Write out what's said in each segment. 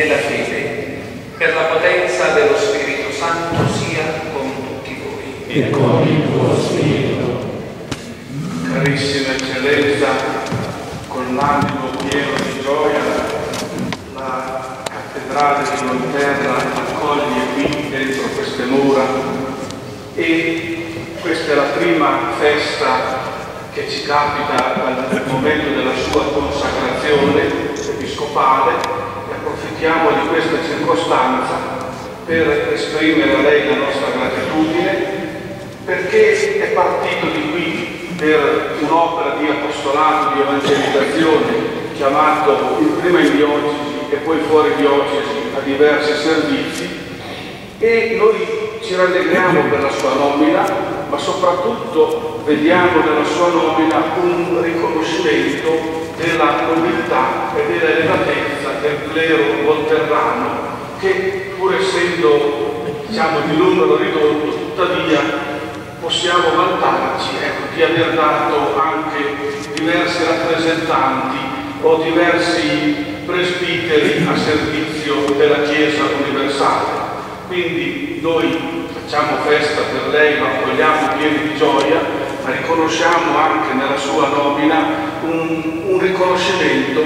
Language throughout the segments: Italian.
nella fede, per la potenza dello Spirito Santo sia con tutti voi. E con il tuo spirito. Carissima Eccellenza, con l'animo pieno di gioia, la cattedrale di Volterra accoglie qui dentro queste mura e questa è la prima festa che ci capita dal momento della sua consacrazione episcopale e approfittiamo di questa circostanza per esprimere a lei la nostra gratitudine perché è partito di qui per un'opera di apostolato, di evangelizzazione, chiamato prima in diocesi e poi fuori diocesi a diversi servizi e noi ci rallegriamo per la sua nomina, ma soprattutto vediamo nella sua nomina un riconoscimento della nobiltà e della elevatezza del clero volterrano che pur essendo di numero ridotto tuttavia possiamo vantarci di aver dato anche diversi rappresentanti o diversi presbiteri a servizio della Chiesa universale. Quindi noi facciamo festa per lei, la accogliamo pieni di gioia, ma riconosciamo anche nella sua nomina un riconoscimento,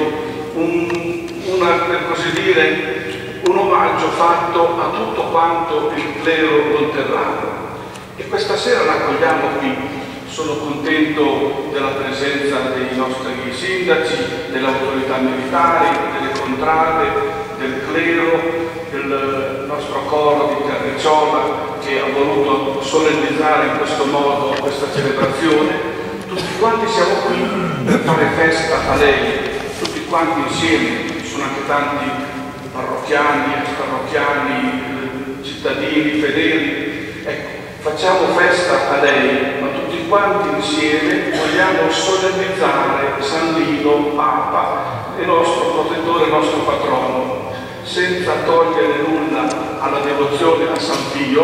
per così dire, un omaggio fatto a tutto quanto il clero volterrano. E questa sera l'accogliamo qui. Sono contento della presenza dei nostri sindaci, delle autorità militari, delle contrade, del clero, del nostro coro di Carricciola che ha voluto solennizzare in questo modo questa celebrazione. Tutti quanti siamo qui per fare festa a lei, tutti quanti insieme. Ci sono anche tanti parrocchiani, ex-parrocchiani, cittadini, fedeli. Ecco, facciamo festa a lei, ma tutti quanti insieme vogliamo solennizzare San Lino, Papa, il nostro protettore, il nostro patrono, senza togliere nulla alla devozione a San Pio,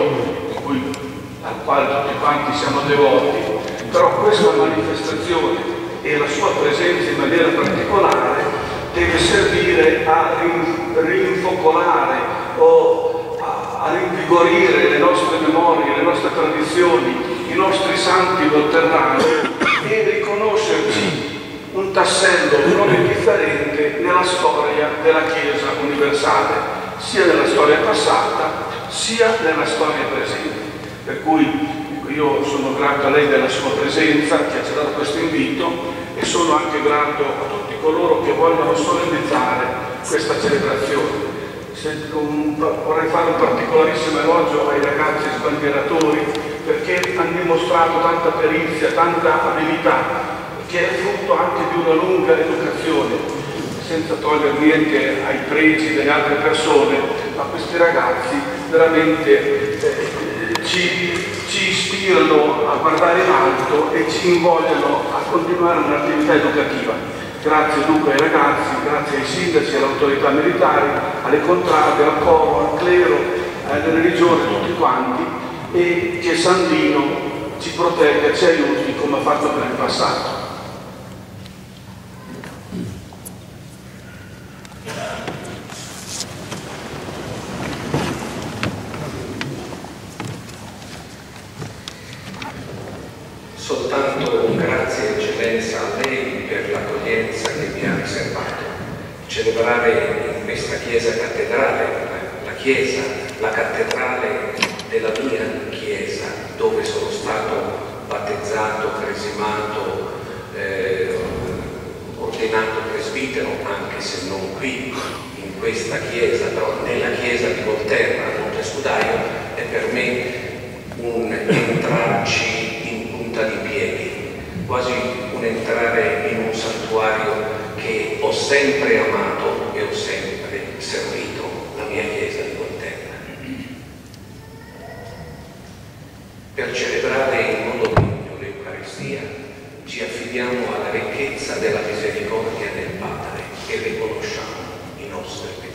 al quale tutti quanti siamo devoti, però questa manifestazione e la sua presenza in maniera particolare deve servire a rinfocolare o a rinvigorire le nostre memorie, le nostre tradizioni, i nostri santi volterrani e riconoscerci un tassello non indifferente nella storia della Chiesa universale, sia nella storia passata sia nella storia presente. Per cui io sono grato a lei della sua presenza che ha accettato questo invito e sono anche grato a tutti coloro che vogliono solennizzare questa celebrazione. Vorrei fare un particolarissimo elogio ai ragazzi sbandieratori perché hanno dimostrato tanta perizia, tanta abilità, che è frutto anche di una lunga educazione, senza togliere niente ai pregi delle altre persone, ma questi ragazzi veramente ci ispirano a guardare in alto e ci invogliano a continuare un'attività educativa. Grazie dunque ai ragazzi, grazie ai sindaci, alle autorità militari, alle contrade, al coro, al clero, alle religioni, tutti quanti, e che San Lino ci protegga, ci aiuti come ha fatto per il passato. Soltanto un grazie eccellenza a lei per l'accoglienza che mi ha riservato. Celebrare in questa chiesa cattedrale, la cattedrale della mia chiesa, dove sono stato battezzato, cresimato, ordinato presbitero, anche se non qui, in questa chiesa, però nella chiesa di Volterra, a Montescudaio, è per me un entrarci di piedi, quasi un entrare in un santuario che ho sempre amato e ho sempre servito, la mia chiesa di Volterra. Per celebrare in modo degno l'Eucaristia ci affidiamo alla ricchezza della misericordia del Padre e riconosciamo i nostri peccati.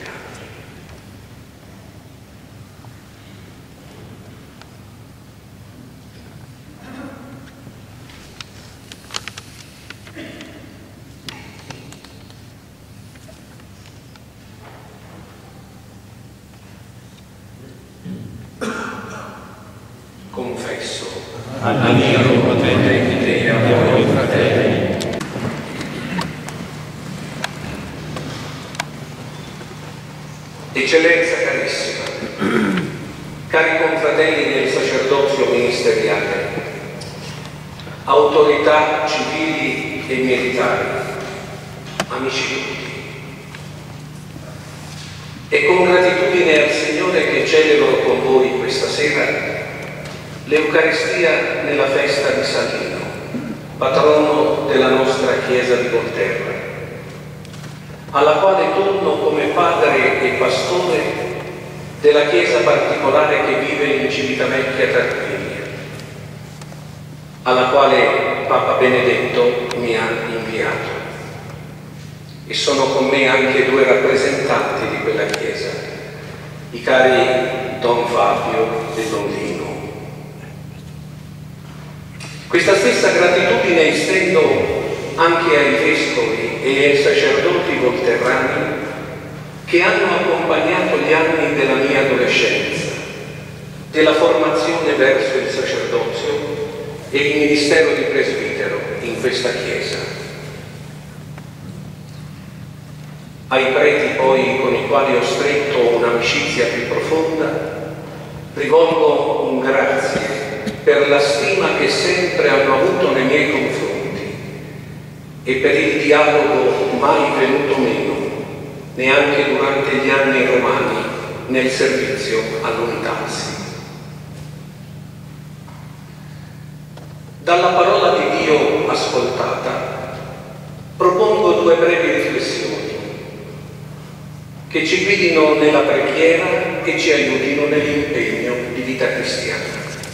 Amico potente e a voi fratelli. Eccellenza carissima, cari confratelli del sacerdozio ministeriale, autorità civili e militari, amici tutti, è con gratitudine al Signore che celebro con voi questa sera l'Eucaristia nella festa di Salino, patrono della nostra Chiesa di Volterra, alla quale torno come padre e pastore della Chiesa particolare che vive in Civitavecchia Tarquinia, alla quale Papa Benedetto mi ha inviato. E sono con me anche due rappresentanti di quella Chiesa, i cari Don Fabio e Don Lino. Questa stessa gratitudine estendo anche ai vescovi e ai sacerdoti volterrani che hanno accompagnato gli anni della mia adolescenza, della formazione verso il sacerdozio e il ministero di presbitero in questa Chiesa. Ai preti poi con i quali ho stretto un'amicizia più profonda, rivolgo un grazie per la stima che sempre hanno avuto nei miei confronti e per il dialogo mai venuto meno, neanche durante gli anni romani nel servizio all'Unitas. Dalla parola di Dio ascoltata propongo due brevi riflessioni che ci guidino nella preghiera e ci aiutino nell'impegno di vita cristiana.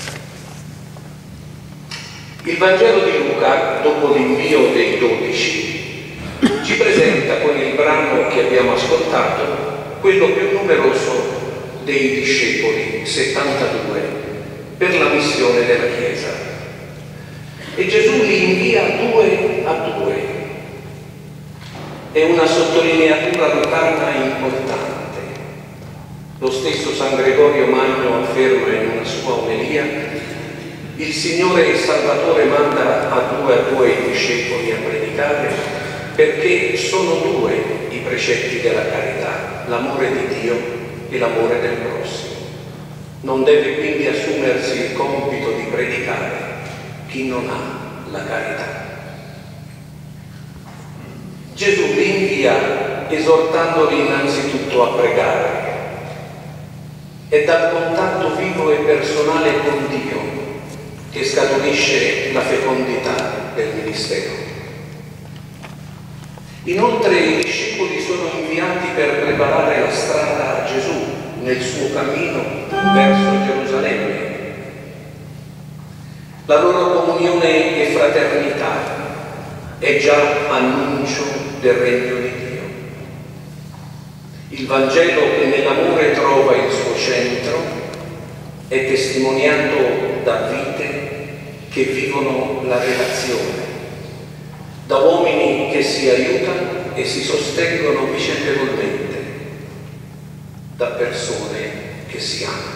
Il Vangelo di Luca, dopo l'invio dei 12, ci presenta con il brano che abbiamo ascoltato quello più numeroso dei discepoli, 72, per la missione della Chiesa. E Gesù li invia due a due. È una sottolineatura lucana importante. Lo stesso San Gregorio Magno afferma in una sua omelia: il Signore e Salvatore manda a due i discepoli a predicare perché sono due i precetti della carità, l'amore di Dio e l'amore del prossimo. Non deve quindi assumersi il compito di predicare chi non ha la carità. Gesù li invia esortandoli innanzitutto a pregare. È dal contatto vivo e personale con Dio che scaturisce la fecondità del ministero. Inoltre i discepoli sono inviati per preparare la strada a Gesù nel suo cammino verso Gerusalemme. La loro comunione e fraternità è già annuncio del regno di Dio. Il Vangelo che nell'amore trova il suo centro è testimoniato da vite che vivono la relazione, da uomini che si aiutano e si sostengono vicendevolmente, da persone che si amano.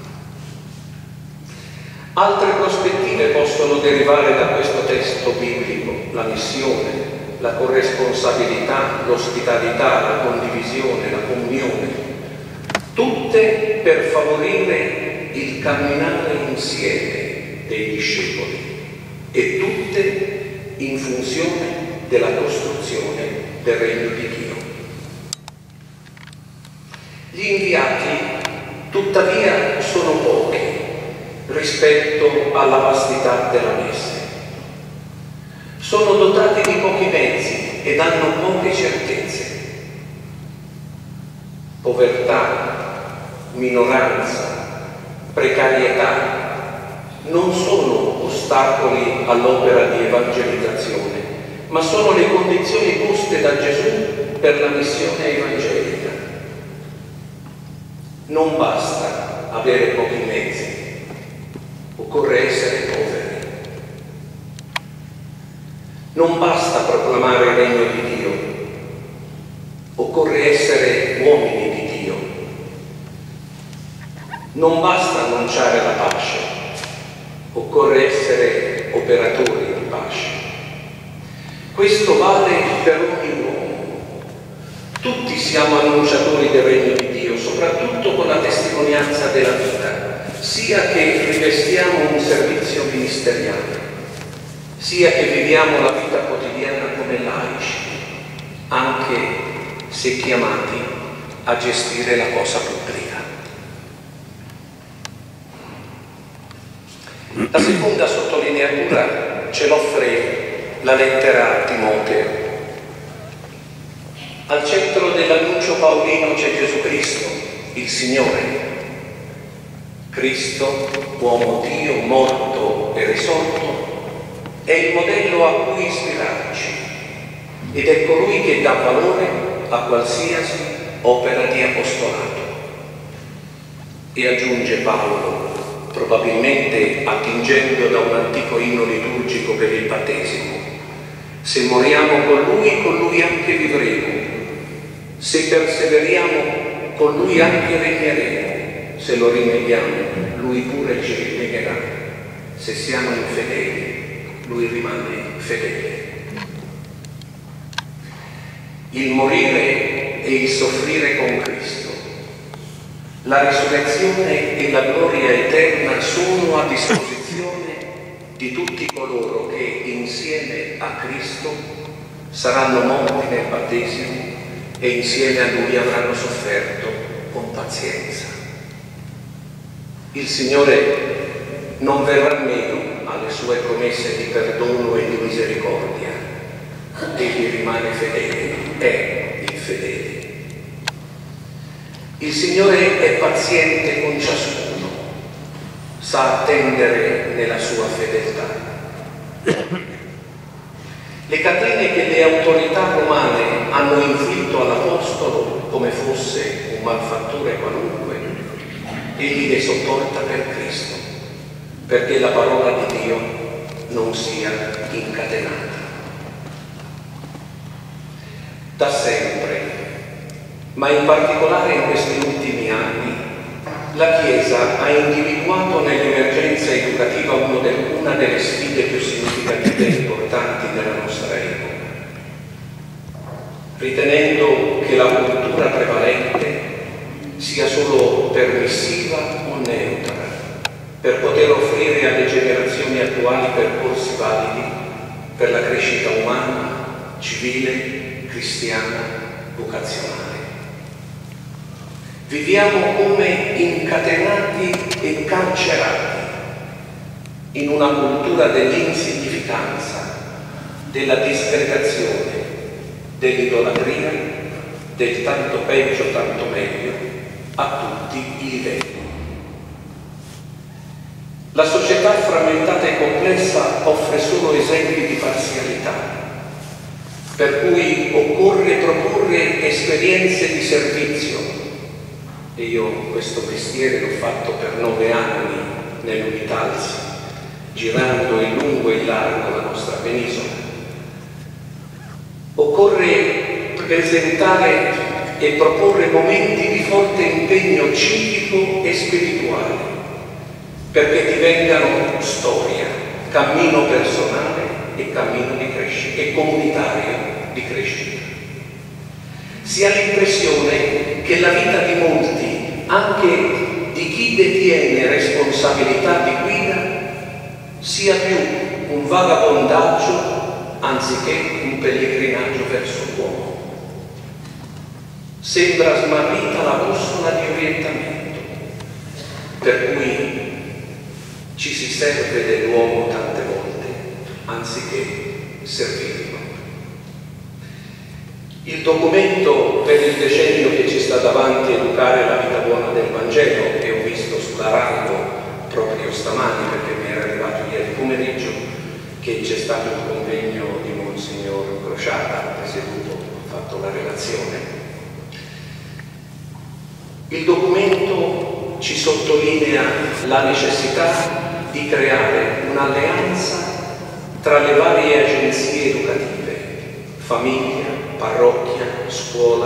Altre prospettive possono derivare da questo testo biblico: la missione, la corresponsabilità, l'ospitalità, la condivisione, la comunione, tutte per favorire il camminare insieme dei discepoli e tutte in funzione della costruzione del regno di Dio. Gli inviati, tuttavia, sono pochi rispetto alla vastità della messe. Sono dotati di pochi mezzi ed hanno poche certezze. Povertà, minoranza, precarietà non sono ostacoli all'opera di evangelizzazione, ma sono le condizioni poste da Gesù per la missione evangelica. Non basta avere pochi mezzi, occorre essere poveri. Non basta proclamare il regno di Dio, occorre essere uomini di Dio. Non basta annunciare la pace, occorre essere operatori di pace. Questo vale per ogni uomo. Tutti siamo annunciatori del regno di Dio, soprattutto con la testimonianza della vita, sia che rivestiamo un servizio ministeriale, sia che viviamo la vita quotidiana come laici, anche se chiamati a gestire la cosa pubblica. La seconda sottolineatura ce l'offre la lettera a Timoteo. Al centro dell'annuncio paolino c'è Gesù Cristo, il Signore. Cristo, uomo Dio, morto e risorto, è il modello a cui ispirarci ed è colui che dà valore a qualsiasi opera di apostolato. E aggiunge Paolo, probabilmente attingendo da un antico inno liturgico per il battesimo: se moriamo con lui anche vivremo, se perseveriamo con lui anche regneremo, se lo rinneviamo lui pure ci rinnegherà, se siamo infedeli lui rimane fedele. Il morire e il soffrire con Cristo, la risurrezione e la gloria eterna sono a disposizione di tutti coloro che insieme a Cristo saranno morti nel battesimo e insieme a Lui avranno sofferto con pazienza. Il Signore non verrà meno alle sue promesse di perdono e di misericordia. Egli rimane fedele, è il fedele. Il Signore è paziente con ciascuno, sa attendere nella sua fedeltà. Le catene che le autorità romane hanno inflitto all'Apostolo come fosse un malfattore qualunque, egli le sopporta per Cristo, perché la parola di Dio non sia incatenata. Da sempre, ma in particolare in questi ultimi anni, la Chiesa ha individuato nell'emergenza educativa una delle sfide più significative e importanti della nostra epoca, ritenendo che la cultura prevalente sia solo permissiva o neutra, per poter offrire alle generazioni attuali percorsi validi per la crescita umana, civile, cristiana, vocazionale. Viviamo come incatenati e carcerati in una cultura dell'insignificanza, della disgregazione, dell'idolatria, del tanto peggio, tanto meglio, a tutti i livelli. La società frammentata e complessa offre solo esempi di parzialità, per cui occorre proporre esperienze di servizio. E io questo mestiere l'ho fatto per 9 anni nell'Unitalsi, girando in lungo e in largo la nostra penisola. Occorre presentare e proporre momenti di forte impegno civico e spirituale, perché divengano storia, cammino personale e cammino di crescita e comunitario di crescita. Si ha l'impressione che la vita di molti, anche di chi detiene responsabilità di guida, sia più un vagabondaggio anziché un pellegrinaggio verso l'uomo. Sembra smarrita la bussola di orientamento, per cui ci si serve dell'uomo tante volte, anziché servirlo. Il documento per il decennio che ci sta davanti, Educare la vita buona del Vangelo, che ho visto sulla radio proprio stamani, perché mi era arrivato ieri pomeriggio, che c'è stato il convegno di Monsignor Crociata, presieduto, ho fatto la relazione. Il documento ci sottolinea la necessità di creare un'alleanza tra le varie agenzie educative, famiglia, parrocchia, scuola,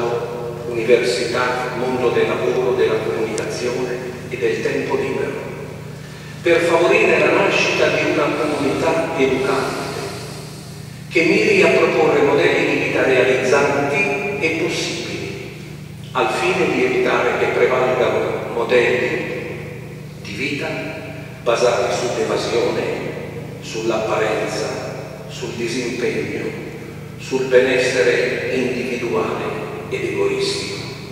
università, mondo del lavoro, della comunicazione e del tempo libero, per favorire la nascita di una comunità educante che miri a proporre modelli di vita realizzanti e possibili, al fine di evitare che prevalgano modelli di vita basati sull'evasione, sull'apparenza, sul disimpegno, sul benessere individuale ed egoistico.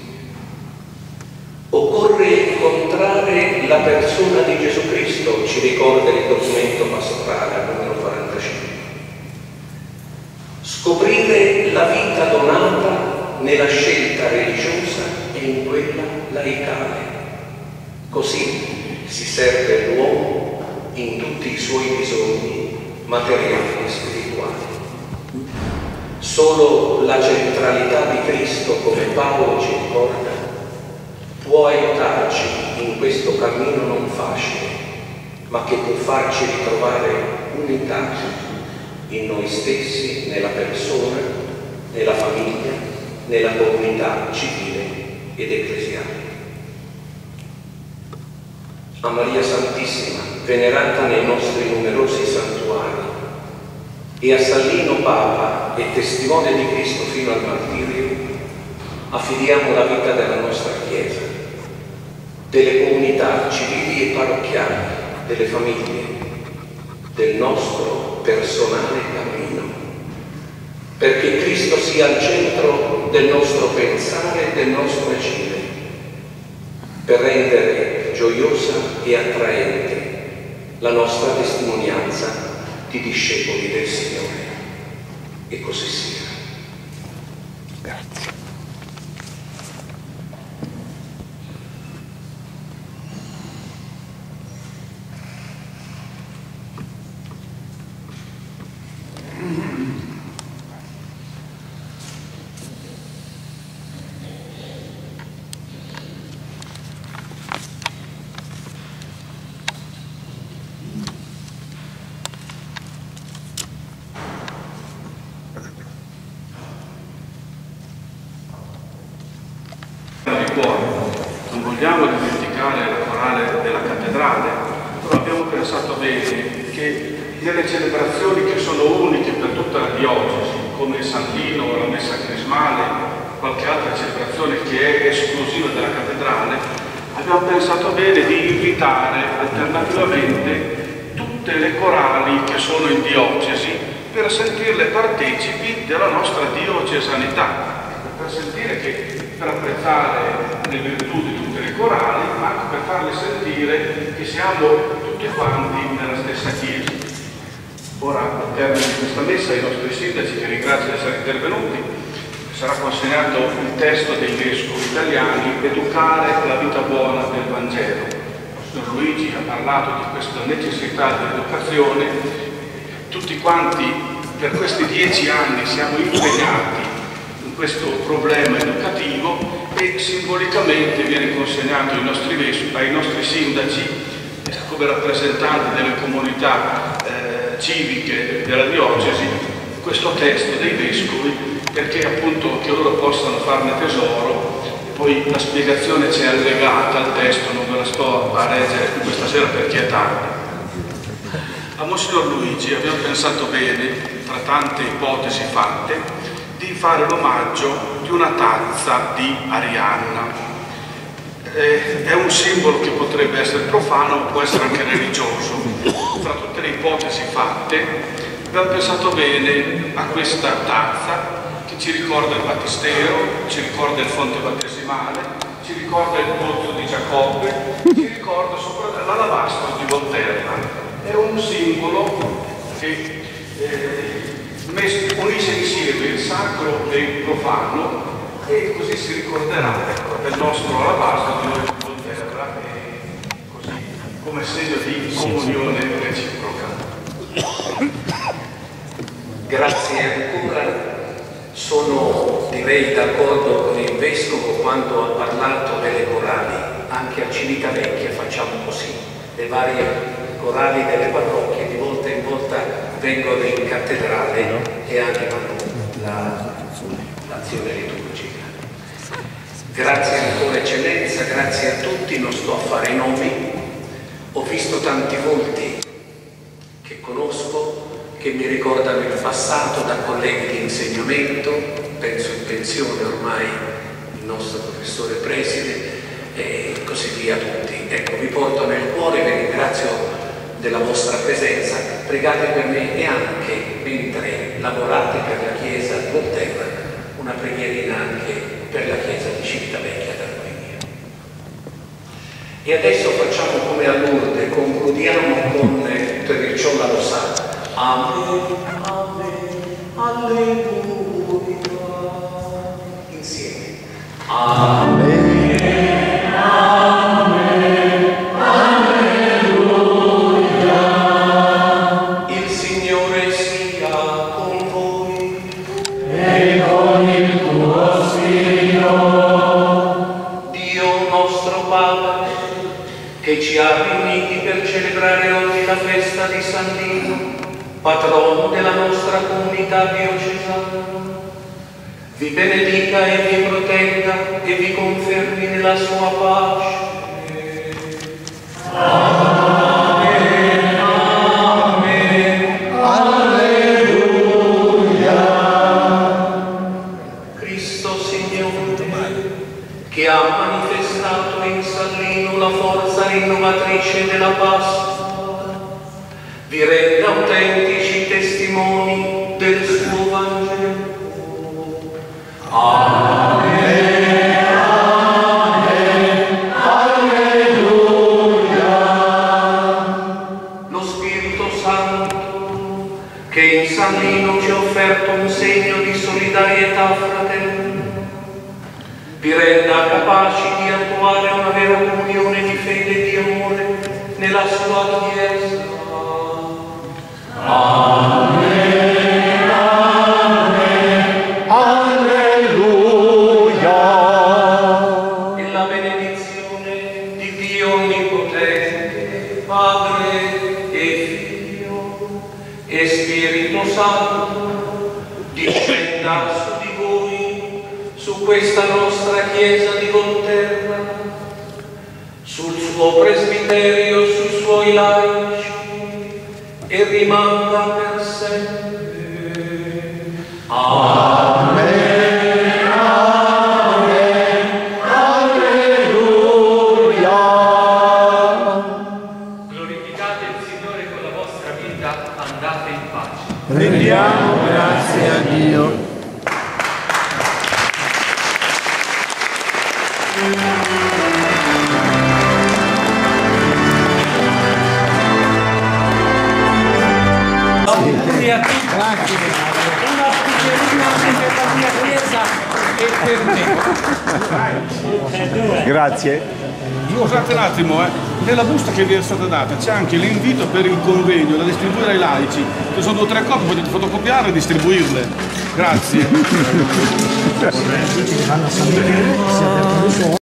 Occorre incontrare la persona di Gesù Cristo, ci ricorda il documento pastorale numero 45. Scoprire la vita donata nella scelta religiosa e in quella laicale. Così si serve l'uomo in tutti i suoi bisogni materiali e spirituali. Solo la centralità di Cristo, come Paolo ci ricorda, può aiutarci in questo cammino non facile, ma che può farci ritrovare unità in noi stessi, nella persona, nella famiglia, nella comunità civile ed ecclesiale. A Maria Santissima, venerata nei nostri numerosi santuari, e a Sallino Papa e testimone di Cristo fino al martirio, affidiamo la vita della nostra Chiesa, delle comunità civili e parrocchiali, delle famiglie, del nostro personale cammino, perché Cristo sia al centro del nostro pensare e del nostro agire, per rendere gioiosa e attraente la nostra testimonianza di discepoli del Signore. E così sia. Grazie. Non vogliamo dimenticare la corale della cattedrale, però abbiamo pensato bene che nelle celebrazioni che sono uniche per tutta la diocesi, come il Santino o la Messa Crismale, qualche altra celebrazione che è esclusiva della cattedrale, abbiamo pensato bene di invitare alternativamente tutte le corali che sono in diocesi per sentirle partecipi della nostra diocesanità, per sentire che per apprezzare le virtù di tutte le corali, ma anche per farle sentire che siamo tutti quanti nella stessa Chiesa. Ora, al termine di questa messa, ai nostri sindaci, che ringrazio di essere intervenuti, sarà consegnato il testo dei vescovi italiani, Educare la vita buona del Vangelo. Il signor Luigi ha parlato di questa necessità dell'educazione. Tutti quanti per questi 10 anni siamo impegnati questo problema educativo e simbolicamente viene consegnato ai nostri sindaci come rappresentanti delle comunità civiche della diocesi questo testo dei vescovi, perché appunto che loro possano farne tesoro. Poi la spiegazione c'è allegata al testo, non ve la sto a leggere questa sera perché è tardi. A Monsignor Luigi abbiamo pensato bene, tra tante ipotesi fatte, di fare l'omaggio di una tazza di Arianna. È un simbolo che potrebbe essere profano, può essere anche religioso. Tra tutte le ipotesi fatte, abbiamo pensato bene a questa tazza che ci ricorda il battistero, ci ricorda il fonte battesimale, ci ricorda il pozzo di Giacobbe, ci ricorda soprattutto l'alabastro di Volterra. È un simbolo che unisce insieme il sacro e il profano, e così si ricorderà del nostro alabastro di noi Volterra, così come segno di comunione reciproca. Grazie ancora. Sono, direi, d'accordo con il Vescovo quando ha parlato delle corali. Anche a Civitavecchia facciamo così. Le varie corali delle parrocchie di volta in volta vengono in cattedrale e animano l'azione liturgica. Grazie ancora Eccellenza, grazie a tutti, non sto a fare i nomi, Ho visto tanti volti che conosco, che mi ricordano il passato, da colleghi di insegnamento, penso in pensione ormai il nostro professore preside e così via tutti. Ecco, vi porto nel cuore, vi ringrazio della vostra presenza, pregate per me e anche mentre lavorate per la Chiesa di Volterra, una preghierina anche per la Chiesa di Civitavecchia d'Armenia. E adesso facciamo come a Lourdes, concludiamo con perciò la Losana. Amen, amen, alleluia. Insieme. Amen, amen, alleluia. Il Signore sia con voi e con il tuo spirito. Dio nostro Padre, che ci ha riuniti per celebrare oggi la festa di San Lino, patrono della nostra comunità diocesana, vi benedica e vi protegga e vi confermi nella sua pace. Amen, amen, alleluia. Cristo Signore, che ha manifestato in San Lino la forza rinnovatrice della Pasqua, vi renda autentici testimoni del suo Vangelo. Amen, amen, alleluia. Lo Spirito Santo, che in San Lino ci ha offerto un segno di solidarietà fraternale, vi renda capaci di attuare una vera comunione di fede e di amore nella sua Chiesa. Amen, amen, alleluia. E la benedizione di Dio Onnipotente, Padre e Figlio e Spirito Santo, discenda su di voi, su questa nostra Chiesa di Volterra, sul suo presbiterio, sui suoi laici, e rimanga per sempre. Amen, amen, alleluia. Glorificate il Signore con la vostra vita, andate in pace. Rendiamo grazie a Dio. Auguri a tutti. Grazie. Una preghierina anche per la mia Chiesa e per me. Grazie. Scusate un attimo, nella busta che vi è stata data c'è anche l'invito per il convegno da distribuire ai laici. Ci sono 2 o 3 copie, potete fotocopiare e distribuirle. Grazie.